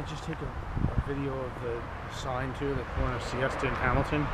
just take a video of the sign too, the corner of Siesta and Hamilton.